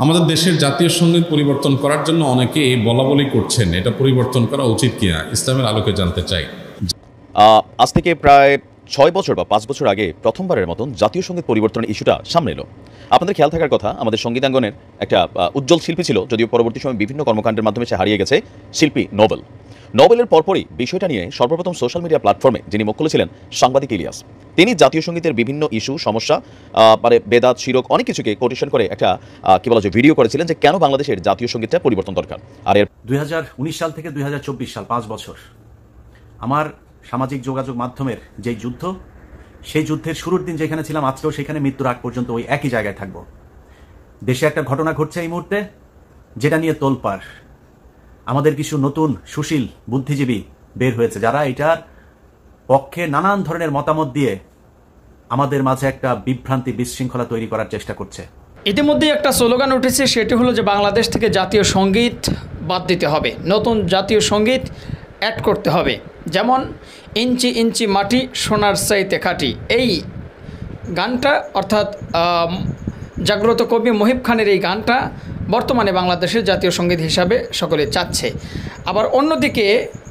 আমাদের দেশের জাতীয় সঙ্গীত পরিবর্তন করার জন্য অনেকে বলাবলি করছেন, এটা পরিবর্তন করা উচিত কিনা, ইসলামের আলোকে জানতে চাই। আজ থেকে প্রায় 6 বছর বা 5 বছর আগে প্রথমবারের মতন জাতীয় সঙ্গীত পরিবর্তনের ইস্যুটা সামনে এলো। আপনাদের খেয়াল থাকার কথা, আমাদের সঙ্গীতাঙ্গনের একটা উজ্জ্বল শিল্পী ছিল, যদিও পরবর্তী সময় বিভিন্ন কর্মকাণ্ডের মাধ্যমে সে হারিয়ে গেছে, শিল্পী নোবেলের পরপরই বিষয়টা নিয়ে সর্বপ্রথম সোশ্যাল মিডিয়া প্ল্যাটফর্মে যিনি মুখ খুলেছিলেন সাংবাদিক ইলিয়াস। তিনি জাতীয় সঙ্গীতের বিভিন্ন ইস্যু, সমস্যা, মানে বেদাত, শিরক, অনেক কিছুকে কোটেশন করে একটা ভিডিও করেছিলেন যে কেন বাংলাদেশের জাতীয় সঙ্গীতটা পরিবর্তন দরকার। আর এর 2019 সাল থেকে 2024 সাল 5 বছর আমার সামাজিক যোগাযোগ মাধ্যমের যে যুদ্ধ, সেই যুদ্ধের শুরুর দিন যেখানে ছিলাম, আজকেও সেখানে মৃত্যুর আগ পর্যন্ত ওই একই জায়গায় থাকব। দেশে একটা ঘটনা ঘটছে এই মুহূর্তে, যেটা নিয়ে তোলপাড়। আমাদের কিছু নতুন সুশীল বুদ্ধিজীবী বের হয়েছে, যারা এটার পক্ষে নানান ধরনের মতামত দিয়ে আমাদের মাঝে একটা বিভ্রান্তি, বিশৃঙ্খলা তৈরি করার চেষ্টা করছে। ইতিমধ্যে একটা স্লোগান উঠেছে, সেটি হলো যে বাংলাদেশ থেকে জাতীয় সঙ্গীত বাদ দিতে হবে, নতুন জাতীয় সঙ্গীত অ্যাড করতে হবে। যেমন ইঞ্চি ইঞ্চি মাটি সোনার চাইতে খাঁটি, এই গানটা অর্থাৎ জাগ্রত কবি মহিব খানের এই গানটা বর্তমানে বাংলাদেশের জাতীয় সঙ্গীত হিসাবে সকলে চাচ্ছে। আবার অন্যদিকে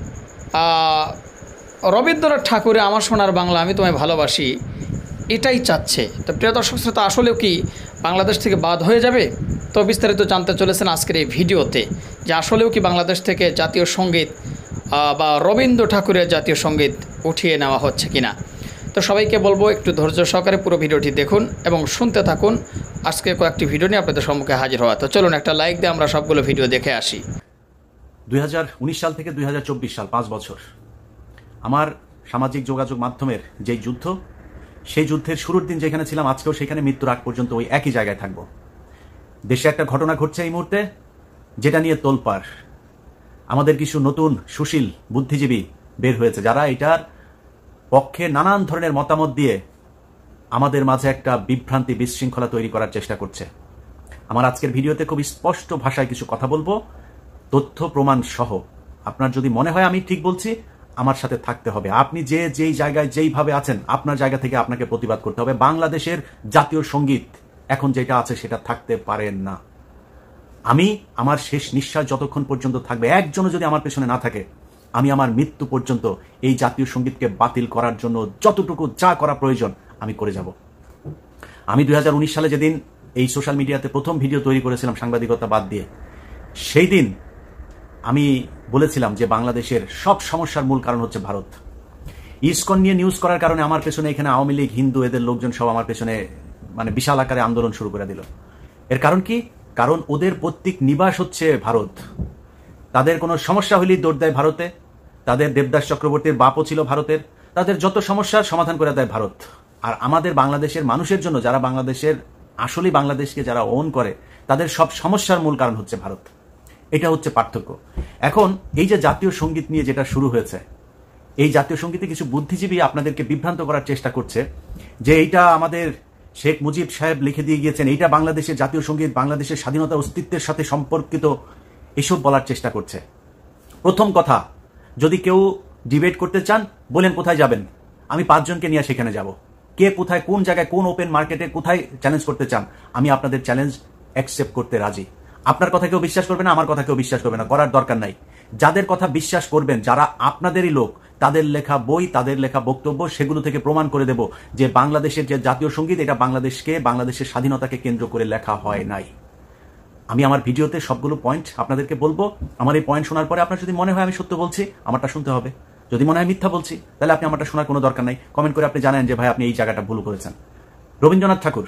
রবীন্দ্রনাথ ঠাকুরের আমার সোনার বাংলা আমি তোমায় ভালোবাসি, এটাই চাচ্ছে। তো প্রিয় দর্শক শ্রোতা, আসলেও কি বাংলাদেশ থেকে বাদ হয়ে যাবে? তো বিস্তারিত জানতে চলেছেন আজকের এই ভিডিওতে, যে আসলেও কি বাংলাদেশ থেকে জাতীয় সঙ্গীত বা রবীন্দ্র ঠাকুরের জাতীয় সঙ্গীত উঠিয়ে নেওয়া হচ্ছে কিনা। তো সবাইকে বলবো একটু ধৈর্য সহকারে পুরো ভিডিওটি দেখুন এবং শুনতে থাকুন। আজকে কয়েকটি ভিডিও নিয়ে আপনাদের সম্মুখে হাজির হওয়া। তো চলুন একটা লাইক দিয়ে আমরা সবগুলো ভিডিও দেখে আসি। 2019 সাল থেকে 2024 সাল 5 বছর আমার সামাজিক যোগাযোগ মাধ্যমের যে যুদ্ধ, সেই যুদ্ধের শুরুর দিন যেখানে ছিলাম, আজকেও সেখানে মৃত্যুর আগ পর্যন্ত ওই একই জায়গায় থাকব। দেশে একটা ঘটনা ঘটছে এই মুহূর্তে, যেটা নিয়ে তোলপাড়। আমাদের কিছু নতুন সুশীল বুদ্ধিজীবী বের হয়েছে, যারা এটার পক্ষে নানান ধরনের মতামত দিয়ে আমাদের মাঝে একটা বিভ্রান্তি, বিশৃঙ্খলা তৈরি করার চেষ্টা করছে। আমার আজকের ভিডিওতে খুব স্পষ্ট ভাষায় কিছু কথা বলবো, তথ্য প্রমাণ সহ। আপনার যদি মনে হয় আমি ঠিক বলছি, আমার সাথে থাকতে হবে। আপনি যেই জায়গায় যেইভাবে আছেন, আপনার জায়গা থেকে আপনাকে প্রতিবাদ করতে হবে। বাংলাদেশের জাতীয় সঙ্গীত এখন যেটা আছে সেটা থাকতে পারেন না। আমি আমার শেষ নিঃশ্বাস যতক্ষণ পর্যন্ত থাকবে, একজনও যদি আমার পেছনে না থাকে, আমি আমার মৃত্যু পর্যন্ত এই জাতীয় সঙ্গীতকে বাতিল করার জন্য যতটুকু যা করা প্রয়োজন আমি করে যাব। আমি 2019 সালে যেদিন এই সোশ্যাল মিডিয়াতে প্রথম ভিডিও তৈরি করেছিলাম সাংবাদিকতা বাদ দিয়ে, সেই দিন আমি বলেছিলাম যে বাংলাদেশের সব সমস্যার মূল কারণ হচ্ছে ভারত। ইসকন নিয়ে নিউজ করার কারণে আমার পেছনে এখানে আওয়ামী লীগ, হিন্দু, এদের লোকজন সব আমার পেছনে বিশাল আকারে আন্দোলন শুরু করে দিল। এর কারণ কি? কারণ ওদের প্রত্যেক নিবাস হচ্ছে ভারত। তাদের কোনো সমস্যা হলেই দৌড় দেয় ভারতে। তাদের দেবদাস চক্রবর্তীর বাপও ছিল ভারতের। তাদের যত সমস্যার সমাধান করে দেয় ভারত। আর আমাদের বাংলাদেশের মানুষের জন্য, যারা বাংলাদেশের আসলেই বাংলাদেশকে যারা ওন করে, তাদের সব সমস্যার মূল কারণ হচ্ছে ভারত। এটা হচ্ছে পার্থক্য। এখন এই যে জাতীয় সঙ্গীত নিয়ে যেটা শুরু হয়েছে, এই জাতীয় সঙ্গীতে কিছু বুদ্ধিজীবী আপনাদেরকে বিভ্রান্ত করার চেষ্টা করছে যে এইটা আমাদের শেখ মুজিব সাহেব লিখে দিয়ে গিয়েছেন, এইটা বাংলাদেশের জাতীয় সঙ্গীত, বাংলাদেশের স্বাধীনতা অস্তিত্বের সাথে সম্পর্কিত, এসব বলার চেষ্টা করছে। প্রথম কথা, যদি কেউ ডিবেট করতে চান, বলেন কোথায় যাবেন, আমি 5 জনকে নিয়ে সেখানে যাব। কে কোথায়, কোন জায়গায়, কোন ওপেন মার্কেটে কোথায় চ্যালেঞ্জ করতে চান, আমি আপনাদের চ্যালেঞ্জ অ্যাকসেপ্ট করতে রাজি। আপনার কথা কেউ বিশ্বাস করবে না, আমার কথা কেউ বিশ্বাস করবে না, করার দরকার নাই। যাদের কথা বিশ্বাস করবেন, যারা আপনাদেরই লোক, তাদের লেখা বই, তাদের লেখা বক্তব্য, সেগুলো থেকে প্রমাণ করে দেব যে বাংলাদেশের যে জাতীয় সঙ্গীত, এটা বাংলাদেশকে, বাংলাদেশের স্বাধীনতাকে কেন্দ্র করে লেখা হয় নাই। আমি আমার ভিডিওতে সবগুলো পয়েন্ট আপনাদেরকে বলবো। আমার এই পয়েন্ট শোনার পরে আপনার যদি মনে হয় আমি সত্য বলছি, আমারটা শুনতে হবে। যদি মনে হয় মিথ্যা বলছি, তাহলে আপনি আমারটা শোনার কোনো দরকার নাই। কমেন্ট করে আপনি জানেন যে ভাই আপনি এই জায়গাটা ভুল করেছেন। রবীন্দ্রনাথ ঠাকুর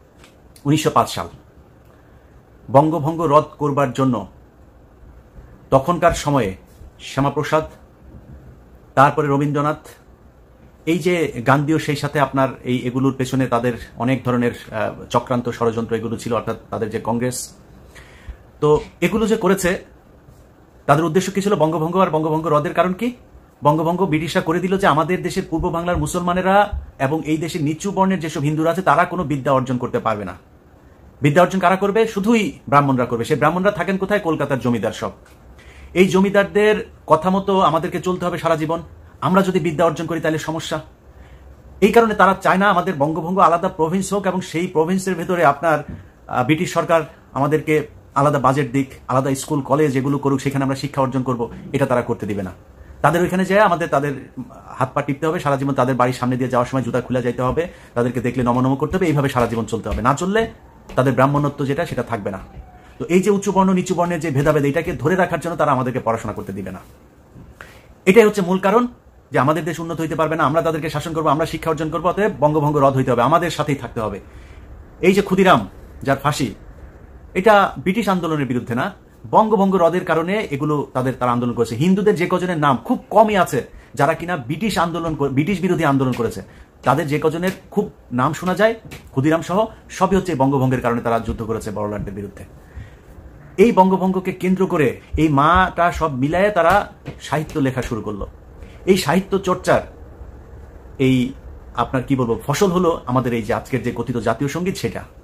1905 সাল বঙ্গভঙ্গ রদ করবার জন্য তখনকার সময়ে শ্যামাপ্রসাদ, তারপরে রবীন্দ্রনাথ, এই যে গান্ধীও সেই সাথে আপনার এগুলোর পেছনে তাদের অনেক ধরনের চক্রান্ত, ষড়যন্ত্র এগুলো ছিল, অর্থাৎ তাদের যে কংগ্রেস, তো এগুলো যে করেছে, তাদের উদ্দেশ্য কি ছিল? বঙ্গভঙ্গ। আর বঙ্গভঙ্গ রদের কারণ কি? বঙ্গভঙ্গ ব্রিটিশরা করে দিল যে আমাদের দেশের পূর্ব বাংলার মুসলমানেরা এবং এই দেশের নিচু বর্ণের যেসব হিন্দুরা আছে, তারা কোনো বিদ্যা অর্জন করতে পারবে না। বিদ্যা অর্জন কারা করবে? শুধুই ব্রাহ্মণরা করবে। সেই ব্রাহ্মণরা থাকেন কোথায়? কলকাতার জমিদার সব। এই জমিদারদের কথা মতো আমাদেরকে চলতে হবে সারা জীবন। আমরা যদি বিদ্যা অর্জন করি তাহলে সমস্যা। এই কারণে তারা চায় না আমাদের বঙ্গভঙ্গ আলাদা প্রভিন্স হোক এবং সেই প্রভিন্সের ভেতরে আপনার ব্রিটিশ সরকার আমাদেরকে আলাদা বাজেট দিক, আলাদা স্কুল কলেজ এগুলো করুক, সেখানে আমরা শিক্ষা অর্জন করব, এটা তারা করতে দিবে না। তাদের ওইখানে যায় তাদের হাত পা টিপতে হবে, সারা জীবন তাদের বাড়ির সামনে দিয়ে যাওয়ার সময় জুতা খুলে যাইতে হবে, তাদেরকে দেখলে নমনম করতে হবে, এইভাবে সারা জীবন চলতে হবে। না চললে তাদের ব্রাহ্মণত্ব যেটা সেটা থাকবে না। তো এই যে উচ্চ বর্ণ নিচু বর্ণের যে ভেদাভেদ, এটাকে ধরে রাখার জন্য তারা আমাদেরকে পড়াশোনা করতে দিবে না। এটাই হচ্ছে মূল কারণ যে আমাদের দেশ উন্নত হইতে পারবে না, আমরা তাদেরকে শাসন করবো, আমরা শিক্ষা অর্জন করবো, অতএব বঙ্গভঙ্গ রদ হইতে হবে, আমাদের সাথেই থাকতে হবে। এই যে ক্ষুদিরাম যার ফাঁসি, এটা ব্রিটিশ আন্দোলনের বিরুদ্ধে না, বঙ্গভঙ্গ রদের কারণে এগুলো তারা আন্দোলন করেছে। হিন্দুদের যে কজনের নাম খুব কমই আছে যারা কিনা ব্রিটিশ বিরোধী আন্দোলন করেছে, তাদের যে কজনের খুব নাম শোনা যায়, ক্ষুদিরাম সহ, সবই হচ্ছে বঙ্গভঙ্গের কারণে তারা যুদ্ধ করেছে বড়লাটদের বিরুদ্ধে। এই বঙ্গভঙ্গকে কেন্দ্র করে এই মাটা সব মিলায়ে তারা সাহিত্য লেখা শুরু করলো। এই সাহিত্য চর্চার এই আপনার কি বলবো ফসল হলো আমাদের এই যে আজকের যে কথিত জাতীয় সঙ্গীত,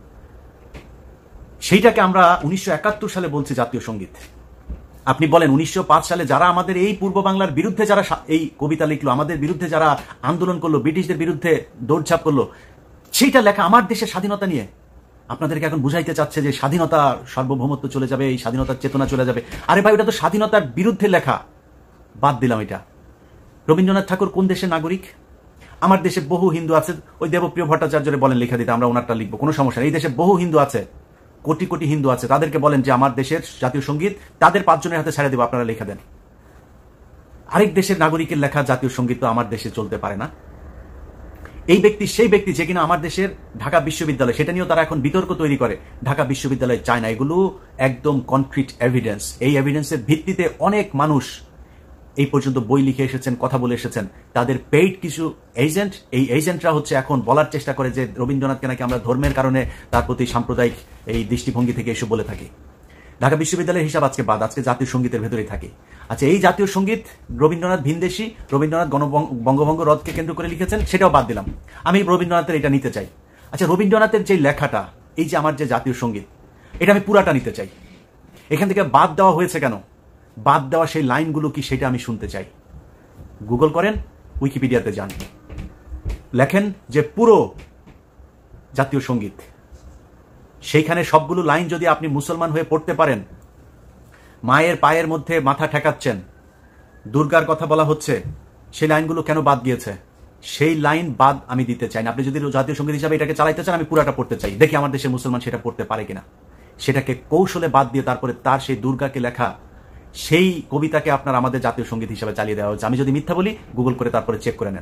সেইটাকে আমরা 1971 সালে বলছি জাতীয় সঙ্গীত। আপনি বলেন 1905 সালে যারা আমাদের এই পূর্ব বাংলার বিরুদ্ধে যারা এই কবিতা লিখলো, আমাদের বিরুদ্ধে যারা আন্দোলন করলো, ব্রিটিশদের বিরুদ্ধে দৌড়ঝাঁপ করলো, সেইটা লেখা আমার দেশের স্বাধীনতা নিয়ে। আপনাদেরকে এখন বুঝাইতে চাচ্ছে যে স্বাধীনতা, সার্বভৌমত্ব চলে যাবে, এই স্বাধীনতার চেতনা চলে যাবে। আরে ভাই, ওটা তো স্বাধীনতার বিরুদ্ধে লেখা, বাদ দিলাম এটা। রবীন্দ্রনাথ ঠাকুর কোন দেশের নাগরিক? আমার দেশে বহু হিন্দু আছে, ওই দেবপ্রিয় ভট্টাচার্যরে বলেন লেখা দিতে, আমরা ওনারটা লিখবো, কোনো সমস্যা নেই। এই দেশে বহু হিন্দু আছে, কোটি কোটি হিন্দু আছে, তাদেরকে বলেন যে আমার দেশের জাতীয় সঙ্গীত তাদের 5 জনের হাতে ছেড়ে দেবো, আপনারা লেখা দেন। আরেক দেশের নাগরিকের লেখা জাতীয় সঙ্গীত তো আমার দেশে চলতে পারে না। এই ব্যক্তি সেই ব্যক্তি যে কিনা আমার দেশের ঢাকা বিশ্ববিদ্যালয়, সেটা নিয়েও তারা এখন বিতর্ক তৈরি করে, ঢাকা বিশ্ববিদ্যালয় চায় না। এগুলো একদম কনক্রিট এভিডেন্স। এই এভিডেন্সের ভিত্তিতে অনেক মানুষ এই পর্যন্ত বই লিখে এসেছেন, কথা বলে এসেছেন। তাদের পেইড কিছু এজেন্ট, এই এজেন্টরা হচ্ছে এখন বলার চেষ্টা করে যে রবীন্দ্রনাথকে নাকি আমরা ধর্মের কারণে তার প্রতি সাম্প্রদায়িক এই দৃষ্টিভঙ্গি থেকে এসব বলে থাকি। ঢাকা বিশ্ববিদ্যালয়ের হিসাব আজকে বাদ, আজকে জাতীয় সঙ্গীতের ভেতরেই থাকি। আচ্ছা, এই জাতীয় সঙ্গীত রবীন্দ্রনাথ ভিনদেশী, রবীন্দ্রনাথ বঙ্গভঙ্গ রদকে কেন্দ্র করে লিখেছেন, সেটাও বাদ দিলাম। আমি রবীন্দ্রনাথের এটা নিতে চাই। আচ্ছা, রবীন্দ্রনাথের যে লেখাটা, এই যে আমার যে জাতীয় সঙ্গীত, এটা আমি পুরাটা নিতে চাই। এখান থেকে বাদ দেওয়া হয়েছে কেন? বাদ দেওয়া সেই লাইনগুলো কি, সেটা আমি শুনতে চাই। গুগল করেন, উইকিপিডিয়াতে যান, লেখেন যে পুরো জাতীয় সঙ্গীত, সেইখানে সবগুলো লাইন যদি আপনি মুসলমান হয়ে পড়তে পারেন, মায়ের পায়ের মধ্যে মাথা ঠেকাচ্ছেন, দুর্গার কথা বলা হচ্ছে, সেই লাইনগুলো কেন বাদ দিয়েছে? সেই লাইন বাদ আমি দিতে চাই না। আপনি যদি জাতীয় সঙ্গীত হিসাবে এটাকে চালাইতে চান, আমি পুরাটা পড়তে চাই, দেখি আমার দেশের মুসলমান সেটা পড়তে পারে কিনা। সেটাকে কৌশলে বাদ দিয়ে তারপরে তার সেই দুর্গাকে লেখা সেই কবিতাকে আপনার আমাদের জাতীয় সঙ্গীত হিসাবে চালিয়ে দেওয়া হচ্ছে। আমি যদি মিথ্যা বলি, গুগল করে তারপরে চেক করে নেন।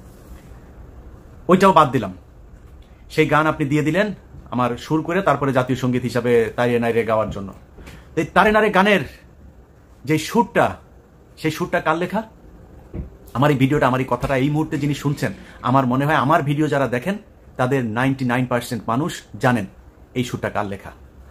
ওইটাও বাদ দিলাম। সেই গান আপনি দিয়ে দিলেন আমার সুর করে, তারপরে জাতীয় সঙ্গীত হিসাবে তারে নাইরে গাওয়ার জন্য। এই তারে নারে গানের যে সুরটা, সেই সুরটা কার লেখা? আমার এই ভিডিওটা, আমার এই কথাটা এই মুহূর্তে যিনি শুনছেন, আমার মনে হয় আমার ভিডিও যারা দেখেন তাদের 99% মানুষ জানেন এই সুরটা কার লেখা।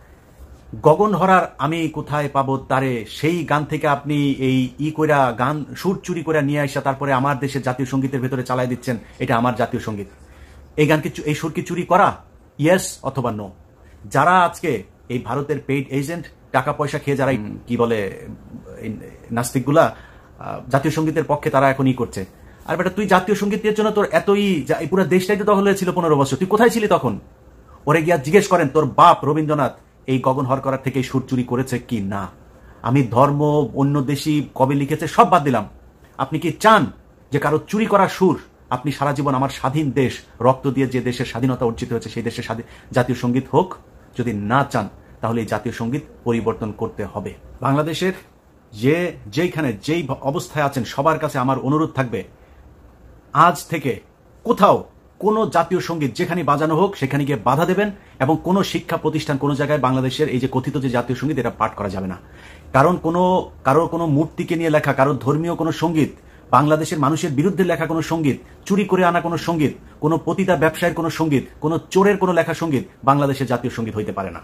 গগন হরার আমি কোথায় পাবো তারে, সেই গান থেকে আপনি এই কইরা গান সুর চুরি করে নিয়ে আসা তারপরে আমার দেশের জাতীয় সঙ্গীতের ভেতরে চালাই দিচ্ছেন, এটা আমার জাতীয় সঙ্গীত। এই গানকে, এই সুর কি চুরি করা? ইয়েস অথবা নো। যারা আজকে এই ভারতের পেইড এজেন্ট, টাকা পয়সা খেয়ে যারা কি বলে নাস্তিকগুলা জাতীয় সঙ্গীতের পক্ষে, তারা এখন করছে। আর বেটা, তুই জাতীয় সঙ্গীতের জন্য তোর এতই, পুরো দেশটাই তো দখল হয়েছিল 15 বছর, তুই কোথায় ছিলি তখন? ওরে গিয়া জিজ্ঞেস করেন তোর বাপ রবীন্দ্রনাথ এই গগন হর করার থেকে সুর চুরি করেছে কি না। আমি ধর্ম, অন্য দেশি কবে লিখেছে সব বাদ দিলাম। আপনি কি চান যে কারো চুরি করা সুর আপনি সারা জীবন আমার স্বাধীন দেশ, রক্ত দিয়ে যে দেশের স্বাধীনতা অর্জিত হয়েছে সেই দেশের জাতীয় সঙ্গীত হোক? যদি না চান, তাহলে এই জাতীয় সঙ্গীত পরিবর্তন করতে হবে। বাংলাদেশের যেইখানে যেই অবস্থায় আছেন, সবার কাছে আমার অনুরোধ থাকবে, আজ থেকে কোথাও কোনো জাতীয় সঙ্গীত যেখানে বাজানো হোক সেখানে গিয়ে বাধা দেবেন, এবং কোনো শিক্ষা প্রতিষ্ঠান, কোনো জায়গায় বাংলাদেশের এই যে কথিত যে জাতীয় সঙ্গীত, এটা পাঠ করা যাবে না। কারণ কারোর কোনো মূর্তিকে নিয়ে লেখা, কারোর ধর্মীয় কোনো সঙ্গীত, বাংলাদেশের মানুষের বিরুদ্ধে লেখা কোনো সঙ্গীত, চুরি করে আনা কোনো সঙ্গীত, কোনো পতিতা ব্যবসায়ের কোনো সঙ্গীত, কোনো চোরের কোনো লেখা সঙ্গীত বাংলাদেশের জাতীয় সঙ্গীত হইতে পারে না।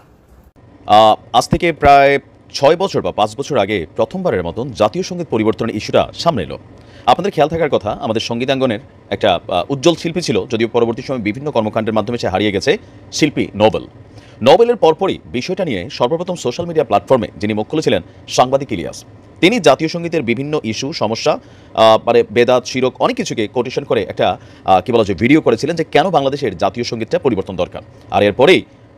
আজ থেকে প্রায় 6 বছর বা 5 বছর আগে প্রথমবারের মতন জাতীয় সঙ্গীত পরিবর্তনের ইস্যুটা সামনে এলো। আপনাদের খেয়াল থাকার কথা, আমাদের সঙ্গীতাঙ্গনের একটা উজ্জ্বল শিল্পী ছিল, যদিও পরবর্তী সময় বিভিন্ন কর্মকাণ্ডের মাধ্যমে সে হারিয়ে গেছে, শিল্পী নোবেল। নোবেলের পরপরই বিষয়টা নিয়ে সর্বপ্রথম সোশ্যাল মিডিয়া প্ল্যাটফর্মে যিনি মুখ খুলেছিলেন, সাংবাদিক ইলিয়াস। তিনি জাতীয় সঙ্গীতের বিভিন্ন ইস্যু, সমস্যা, মানে বেদাত, শিরক, অনেক কিছুকে কোটেশন করে একটা কি বলা যায় ভিডিও করেছিলেন যে কেন বাংলাদেশের জাতীয় সঙ্গীতটা পরিবর্তন দরকার। আর এরপরেই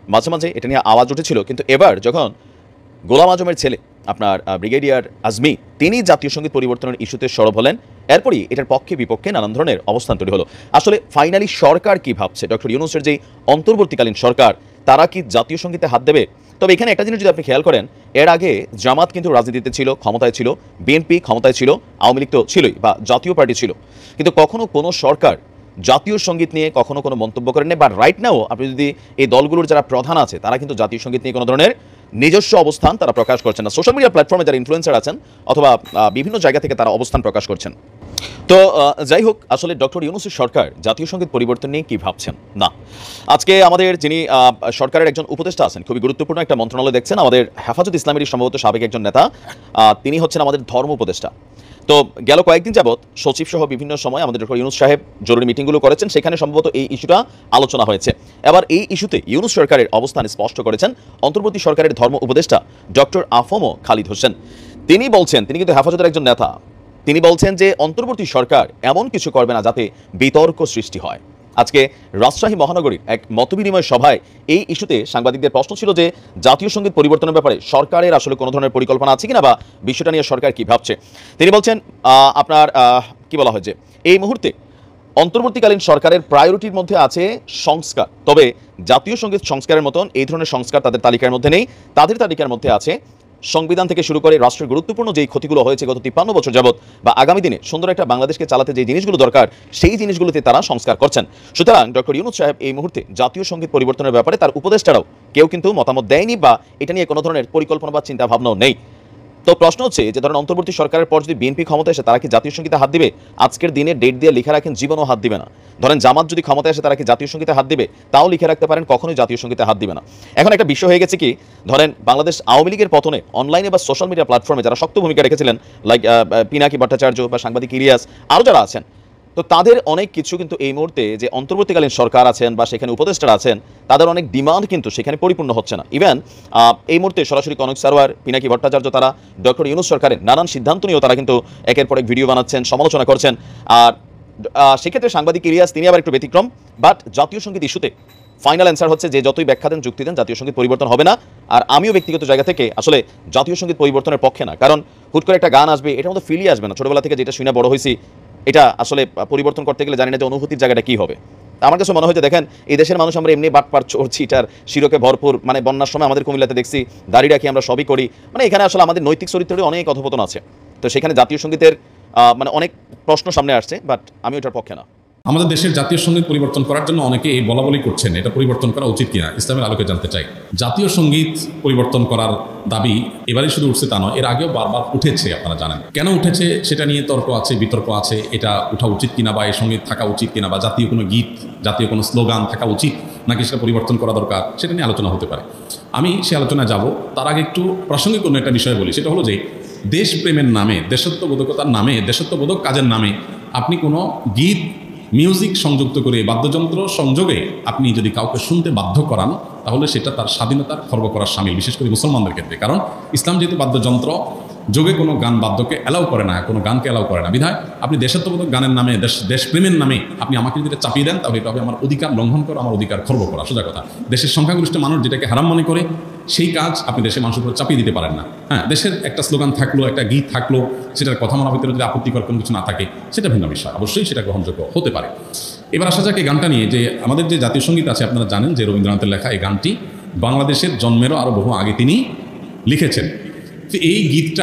মাঝে মাঝে এটা নিয়ে আওয়াজ উঠেছিল, কিন্তু এবার যখন গোলাম আজমের ছেলে আপনার ব্রিগেডিয়ার আজমি তিনি জাতীয় সঙ্গীত পরিবর্তনের ইস্যুতে সরব হলেন, এরপরই এটার পক্ষে বিপক্ষে নানান ধরনের অবস্থান তৈরি হলো। আসলে ফাইনালি সরকার কি ভাবছে, ডক্টর ইউনূসের যেই অন্তর্বর্তীকালীন সরকার তারা কি জাতীয় সঙ্গীতে হাত দেবে? তবে এখানে একটা জিনিস যদি আপনি খেয়াল করেন, এর আগে জামাত কিন্তু রাজনীতিতে ছিল, ক্ষমতায় ছিল, বিএনপি ক্ষমতায় ছিল, আওয়ামী লীগ তো ছিলই, বা জাতীয় পার্টি ছিল, কিন্তু কখনো কোনো সরকার জাতীয় সঙ্গীত নিয়ে কখনো কোনো মন্তব্য করেন না। বা রাইট নাও আপনি যদি এই দলগুলোর যারা প্রধান আছে তারা কিন্তু জাতীয় সঙ্গীত নিয়ে কোনো ধরনের নিজস্ব অবস্থান তারা প্রকাশ করছেন না। সোশ্যাল মিডিয়া প্ল্যাটফর্মে যারা ইনফ্লুয়েন্সার আছেন অথবা বিভিন্ন জায়গা থেকে তারা অবস্থান প্রকাশ করছেন। তো যাই হোক, আসলে ডক্টর ইউনূসের সরকার জাতীয় সঙ্গীত পরিবর্তন নিয়ে কি ভাবছেন না। আজকে আমাদের যিনি সরকারের একজন উপদেষ্টা আছেন, খুবই গুরুত্বপূর্ণ একটা মন্ত্রণালয় দেখছেন, আমাদের হেফাজত ইসলামের সম্ভবত সাবেক একজন নেতা, তিনি হচ্ছেন আমাদের ধর্ম উপদেষ্টা। তো গেল কয়েকদিন যাবৎ সচিব সহ বিভিন্ন সময় আমাদের ডক্টর ইউনূস সাহেব জরুরি মিটিংগুলো করেছেন, সেখানে সম্ভবত এই ইস্যুটা আলোচনা হয়েছে। এবার এই ইস্যুতে ইউনূস সরকারের অবস্থান স্পষ্ট করেছেন অন্তর্বর্তী সরকারের ধর্ম উপদেষ্টা ডক্টর আফম খালিদ হোসেন। তিনি বলছেন, তিনি কিন্তু হেফাজতের একজন নেতা, তিনি বলছেন যে অন্তর্বর্তী সরকার এমন কিছু করবে না যাতে বিতর্ক সৃষ্টি হয়। আজকে রাজশাহী মহানগরীর এক মতবিনিময় সভায় এই ইস্যুতে সাংবাদিকদের প্রশ্ন ছিল যে জাতীয় সঙ্গীত পরিবর্তনের ব্যাপারে সরকারের আসলে কোনো ধরনের পরিকল্পনা আছে কিনা বা বিষয়টা নিয়ে সরকার কি ভাবছে। তিনি বলছেন আপনার কি বলা হয় যে এই মুহূর্তে অন্তর্বর্তীকালীন সরকারের প্রায়োরিটির মধ্যে আছে সংস্কার, তবে জাতীয় সঙ্গীত সংস্কারের মতন এই ধরনের সংস্কার তাদের তালিকার মধ্যে নেই। তাদের তালিকার মধ্যে আছে সংবিধান থেকে শুরু করে রাষ্ট্রের গুরুত্বপূর্ণ যেই ক্ষতিগুলো হয়েছে গত 53 বছর যাবৎ বা আগামী দিনে সুন্দর একটা বাংলাদেশকে চালাতে যে জিনিসগুলো দরকার সেই জিনিসগুলোতে তারা সংস্কার করছেন। সুতরাং ডক্টর ইউনূস সাহেব এই মুহূর্তে জাতীয় সঙ্গীত পরিবর্তনের ব্যাপারে তার উপদেষ্টারাও কেউ কিন্তু মতামত দেয়নি বা এটা নিয়ে কোনো ধরনের পরিকল্পনা বা চিন্তা ভাবনাও নেই। তো প্রশ্ন হচ্ছে যে ধরেন অন্তর্বর্তী সরকারের পর যদি বিএনপি ক্ষমতা এসে তারা কি জাতীয় সঙ্গীতে হাত দিবে? আজকের দিনে ডেট দিয়ে লিখে রাখেন জীবনও হাত দিবে না। ধরেন জামাত যদি ক্ষমতা এসে তারা কি জাতীয় সঙ্গীতে হাত দিবে? তাও লিখে রাখতে পারেন কখনোই জাতীয় সঙ্গীতে হাত দিবে না। এখন একটা বিষয় হয়ে গেছে কি, ধরেন বাংলাদেশ আওয়ামী লীগের পতনে অনলাইনে বা সোশ্যাল মিডিয়া প্ল্যাটফর্মে যারা শক্ত ভূমিকা রেখেছিলেন, লাইক পিনাকি ভট্টাচার্য বা সাংবাদিক ইলিয়াস, আরও যারা আছেন, তো তাদের অনেক কিছু কিন্তু এই মুহূর্তে যে অন্তর্বর্তীকালীন সরকার আছেন বা সেখানে উপদেষ্টারা আছেন তাদের অনেক ডিমান্ড কিন্তু সেখানে পরিপূর্ণ হচ্ছে না। ইভেন এই মুহূর্তে সরাসরি কনক সারোয়ার, পিনাকি ভট্টাচার্য তারা ডক্টর ইউনূস সরকারের নানান সিদ্ধান্ত নিয়েও তারা কিন্তু একের পর এক ভিডিও বানাচ্ছেন, সমালোচনা করছেন। আর সেক্ষেত্রে সাংবাদিক ইলিয়াস তিনি আবার একটু ব্যতিক্রম। বাট জাতীয় সঙ্গীত ইস্যুতে ফাইনাল অ্যান্সার হচ্ছে যে যতই ব্যাখ্যা দেন, যুক্তি দেন, জাতীয় সঙ্গীত পরিবর্তন হবে না। আর আমিও ব্যক্তিগত জায়গা থেকে আসলে জাতীয় সঙ্গীত পরিবর্তনের পক্ষে না, কারণ হুট করে একটা গান আসবে এটার মধ্যে ফিলই আসবে না। ছোটবেলা থেকে যেটা শুনে বড় হয়েছি এটা আসলে পরিবর্তন করতে গেলে জানি না যে অনুভূতির জায়গাটা কি হবে। আমার কাছে মনে হয় যে দেখেন এই দেশের মানুষ আমরা এমনি বাটপার চোর চিটার শিরকে ভরপুর, মানে বন্যার সময় আমাদের কুমিল্লাতে দেখছি দাড়ি রাখি আমরা সবই করি, মানে এখানে আসলে আমাদের নৈতিক চরিত্রের অনেক অধপতন আছে। তো সেখানে জাতীয় সঙ্গীতের মানে অনেক প্রশ্ন সামনে আসছে, বাট আমি ওটার পক্ষে না। আমাদের দেশের জাতীয় সঙ্গীত পরিবর্তন করার জন্য অনেকে এই বলাবলি করছেন, এটা পরিবর্তন করা উচিত কিনা ইসলামের আলোকে জানতে চাই। জাতীয় সঙ্গীত পরিবর্তন করার দাবি এবারে শুধু উঠছে তা নয়, এর আগেও বারবার উঠেছে, আপনারা জানেন। কেন উঠেছে সেটা নিয়ে তর্ক আছে, বিতর্ক আছে, এটা উঠা উচিত কিনা বা এই সঙ্গীত থাকা উচিত কিনা বা জাতীয় কোনো গীত, জাতীয় কোনো স্লোগান থাকা উচিত নাকি সেটা পরিবর্তন করা দরকার, সেটা নিয়ে আলোচনা হতে পারে। আমি সে আলোচনায় যাব, তার আগে একটু প্রাসঙ্গিক কোনো একটা বিষয় বলি। সেটা হলো যে দেশপ্রেমের নামে, দেশত্ববোধকতার নামে, দেশত্ববোধক কাজের নামে আপনি কোনো গীত, মিউজিক সংযুক্ত করে বাদ্যযন্ত্র সংযোগে আপনি যদি কাউকে শুনতে বাধ্য করান তাহলে সেটা তার স্বাধীনতার খর্ব করার শামিল, বিশেষ করে মুসলমানদের ক্ষেত্রে। কারণ ইসলাম যেহেতু বাদ্যযন্ত্র যোগে কোনো গান বাদ্যকে অ্যালাউ করে না, কোনো গানকে অ্যালাউ করে না, বিধায় আপনি দেশাত্মবোধক গানের নামে, দেশপ্রেমের নামে আপনি আমাকে যদি চাপিয়ে দেন তাহলে এটা হবে আমার অধিকার লঙ্ঘন করা, আমার অধিকার খর্ব করা। সোজা কথা, দেশের সংখ্যাগরিষ্ঠ মানুষ যেটাকে হারাম মনে করে সেই কাজ আপনি দেশের মানুষের উপর চাপিয়ে দিতে পারেন না। হ্যাঁ, দেশের একটা স্লোগান থাকলো, একটা গীত থাকলো, সেটার কথা মনের ভিতরে যদি আপত্তিকর কোনো কিছু না থাকে সেটা ভিন্ন বিষয়, অবশ্যই সেটা গ্রহণযোগ্য হতে পারে। এবার আসা যাক এই গানটা নিয়ে, যে আমাদের যে জাতীয় সঙ্গীত আছে, আপনারা জানেন যে রবীন্দ্রনাথের লেখা এই গানটি বাংলাদেশের জন্মেরও আরও বহু আগে তিনি লিখেছেন। তো এই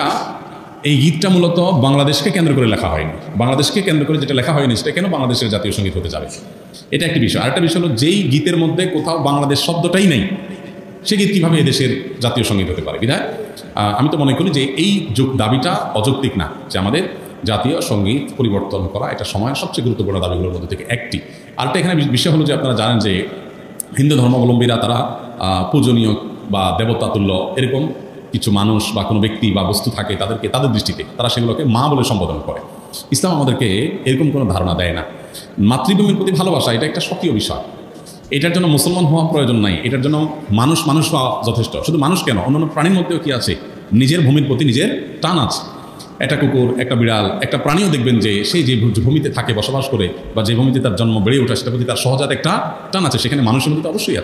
গীতটা মূলত বাংলাদেশকে কেন্দ্র করে লেখা হয়নি। বাংলাদেশকে কেন্দ্র করে যেটা লেখা হয়নি সেটা কেন বাংলাদেশের জাতীয় সঙ্গীত হতে যাবে, এটা একটি বিষয়। আরেকটা বিষয় হলো যেই গীতের মধ্যে কোথাও বাংলাদেশ শব্দটাই নেই সে গীত কীভাবে এদেশের জাতীয় সঙ্গীত হতে পারে। বিধায় আমি তো মনে করি যে এই দাবিটা অযৌক্তিক না, যে আমাদের জাতীয় সঙ্গীত পরিবর্তন করা এটা সময়ের সবচেয়ে গুরুত্বপূর্ণ দাবিগুলোর মধ্যে থেকে একটি। আরেকটা এখানে বিষয় হলো যে আপনারা জানেন যে হিন্দু ধর্মাবলম্বীরা তারা পূজনীয় বা দেবতাতুল্য এরকম কিছু মানুষ বা কোনো ব্যক্তি বা বস্তু থাকে, তাদেরকে তাদের দৃষ্টিতে তারা সেগুলোকে মা বলে সম্বোধন করে। ইসলাম আমাদেরকে এরকম কোনো ধারণা দেয় না। মাতৃভূমির প্রতি ভালোবাসা এটা একটা স্বকীয় বিষয়, এটার জন্য মুসলমান হওয়া প্রয়োজন নাই, এটার জন্য মানুষ হওয়া যথেষ্ট। শুধু মানুষ কেন, অন্যান্য প্রাণীর মধ্যেও কি আছে, নিজের ভূমির প্রতি নিজের টান আছে। একটা কুকুর, একটা বিড়াল, একটা প্রাণীও দেখবেন যে সেই যে ভূমিতে থাকে, বসবাস করে, বা যে ভূমিতে তার জন্ম বেড়ে ওঠা, সেটার প্রতি তার সহজাত একটা টান আছে, সেখানে মানুষের মধ্যে তো অবশ্যই আছে।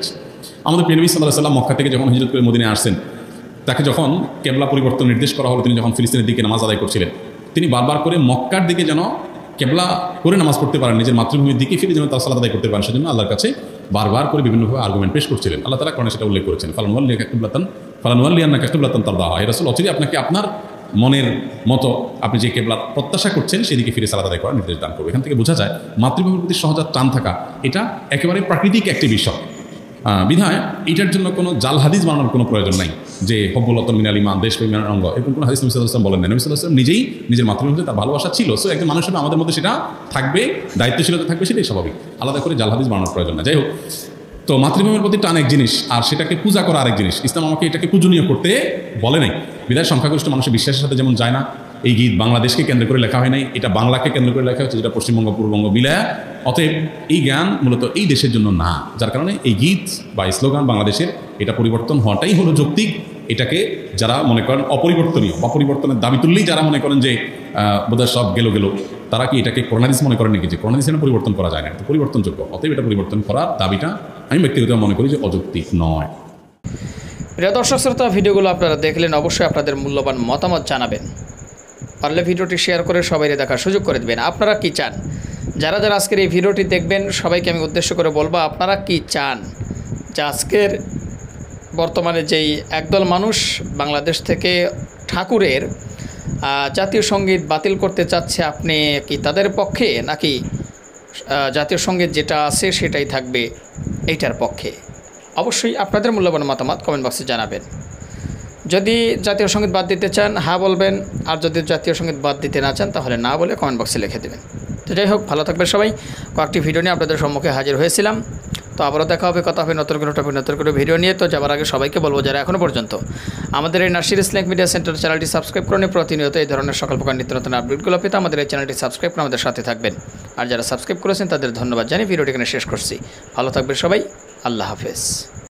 আমাদের প্রিয় নবী সাল্লাল্লাহু আলাইহি ওয়াসাল্লাম মক্কা থেকে যখন হিজরত করে মদিনায় আসছেন, তাকে যখন কেবলা পরিবর্তন নির্দেশ করা হলো, তিনি যখন ফিলিস্তিনের দিকে নামাজ আদায় করছিলেন, তিনি বারবার করে মক্কার দিকে যেন কেবলা করে নামাজ পড়তে পারেন, নিজের মাতৃভূমির দিকে ফিরে যেন তার সালাত আদায় করতে পারেন, সেজন্য আল্লাহর কাছে বারবার করে বিভিন্নভাবে আর্গুমেন্ট পেশ করছিলেন। আল্লাহ তাআলা কোরআনে সেটা উল্লেখ করেছেন, ফালানুওয়াল্লিয়ান্নাকা কিবলাতান তারদাহা। হে রাসূল, অচিরেই আপনাকে আপনার মনের মতো আপনি যে কেবলার প্রত্যাশা করছেন সেদিকে ফিরে সালাত আদায় করার নির্দেশ দান করবে। এখান থেকে বোঝা যায় মাতৃভূমির প্রতি সহজাত টান থাকা এটা একেবারে প্রাকৃতিক একটি বিষয়। বিধায় এটার জন্য কোনো জাল হাদিস বানানোর কোনো প্রয়োজন নাই যে হব্বুল্লাতন মিনাল ঈমান, দেশপ্রেমের অঙ্গ, এরকম কোনো হাদিস নবী সাল্লাল্লাহু আলাইহি ওয়াসাল্লাম বলেন না। নবী সাল্লাল্লাহু আলাইহি ওয়াসাল্লাম নিজেই নিজের মাতৃভূমিতে তার ভালোবাসা ছিল, সো একজন মানুষ হিসেবে আমাদের মধ্যে সেটা থাকবে, দায়িত্বশীলতা থাকবে, সেটাই স্বাভাবিক। আলাদা করে জাল হাদিস বানানোর প্রয়োজন না। যাই হোক, তো মাতৃভূমির প্রতি টান এক জিনিস, আর সেটাকে পূজা করা আরেক জিনিস। ইসলাম আমাকে এটাকে পূজনীয় করতে বলে নাই। বিধায় সংখ্যাগরিষ্ঠ মানুষের বিশ্বাসের সাথে যেমন যায় না, এই গীত বাংলাদেশকে কেন্দ্র করে লেখা হয় নাই, এটা বাংলাকে কেন্দ্র করে লেখা হচ্ছে, যেটা পশ্চিমবঙ্গ পূর্ববঙ্গ মিলায়া। অতএব এই জ্ঞান মূলত এই দেশের জন্য না, যার কারণে এই গীত বা স্লোগান বাংলাদেশের এটা পরিবর্তন হওয়াটাই হলো যৌক্তিক। এটাকে যারা মনে করেন অপরিবর্তনীয় বা পরিবর্তনের দাবি তুললেই যারা মনে করেন যে বোধহয় সব গেল, তারা কি এটাকে কোরআনাদিস মনে করেন নাকি যে কোরআনাদিস এটা পরিবর্তন করা যায় না? এটা পরিবর্তনযোগ্য। অতএব এটা পরিবর্তন করার দাবিটা আমি ব্যক্তিগতভাবে মনে করি যে অযৌক্তিক নয়। প্রিয় দর্শক শ্রোতা, ভিডিওগুলো আপনারা দেখলেন, অবশ্যই আপনাদের মূল্যবান মতামত জানাবেন। পারলে ভিডিওটি শেয়ার করে সবাইকে দেখার সুযোগ করে দেবেন। আপনারা কি চান? যারা যারা আজকের এই ভিডিওটি দেখবেন সবাইকে আমি উদ্দেশ্য করে বলবো, আপনারা কি চান যে আজকের বর্তমানে যেই একদল মানুষ বাংলাদেশ থেকে ঠাকুরের জাতীয় সঙ্গীত বাতিল করতে চাচ্ছে, আপনি কি তাদের পক্ষে, নাকি জাতীয় সঙ্গীত যেটা আছে সেটাই থাকবে এইটার পক্ষে? অবশ্যই আপনাদের মূল্যবান মতামত কমেন্ট বক্সে জানাবেন। যদি জাতীয় সঙ্গীত বাদ দিতে চান হ্যাঁ বলবেন, আর যদি জাতীয় সঙ্গীত বাদ দিতে না চান তাহলে না বলে কমেন্ট বক্সে লিখে দেবেন। তো যাই হোক, ভালো থাকবেন সবাই। কয়েকটি ভিডিও নিয়ে আপনাদের সম্মুখে হাজির হয়েছিলাম। তো আবারও দেখা হবে, কথা হবে নতুন কোনো টপিক, নতুন কোনো ভিডিও নিয়ে। তো যাবার আগে সবাইকে বলবো, যারা এখনও পর্যন্ত আমাদের এই নার্সির ইসলামিক মিডিয়া সেন্টার চ্যানেলটি সাবস্ক্রাইব করেন, প্রতিনিয়ত এই ধরনের সকল প্রকার নিত্য নতুন আপডেটগুলো পেতে আমাদের এই চ্যানেলটি সাবস্ক্রাইব করে আমাদের সাথে থাকবেন। আর যারা সাবস্ক্রাইব করেছেন তাদের ধন্যবাদ জানিয়ে ভিডিওটি এখানে শেষ করছি। ভালো থাকবেন সবাই, আল্লাহ হাফেজ।